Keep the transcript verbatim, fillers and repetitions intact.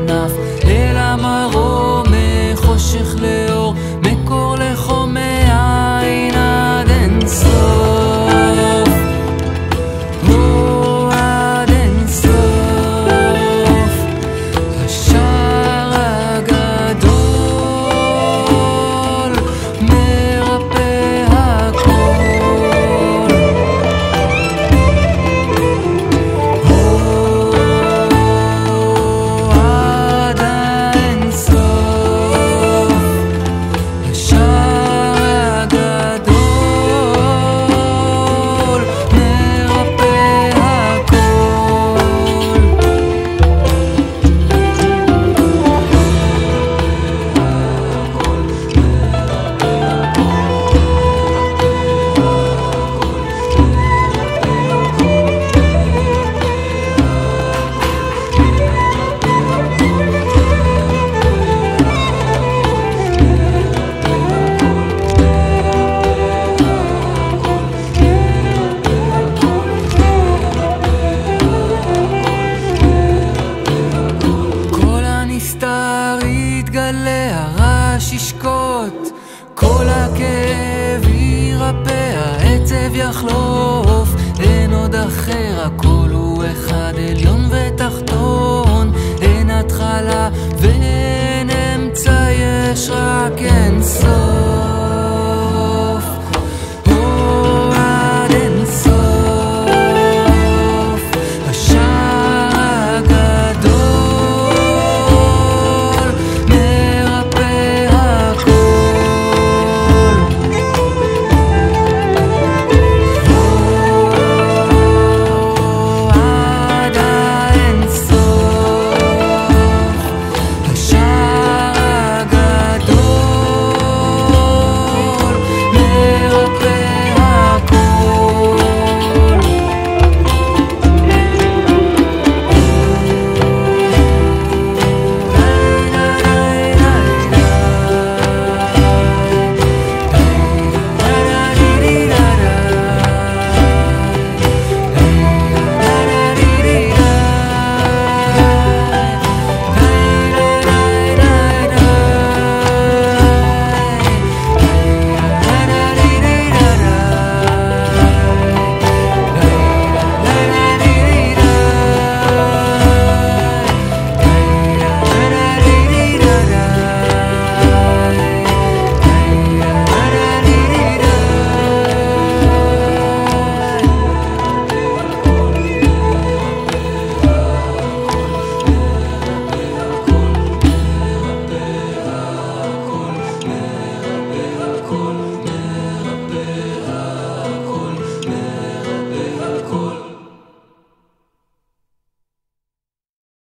כנף, אל המרום מחושך לאור, מקור לחום מעין עד אין סוף. הו עד אין סוף. השער הגדול מרפא הכל. הו עד אין סוף. השער הגדול מרפא הכל. כל הנסתר יתגלה, הרעש ישקוט, כל הכאב יירפא, העצב יחלוף, אין עוד אחר, הכל הוא אחד, עליון ותחתון, אין התחלה ואין אמצע, יש רק אין סוף.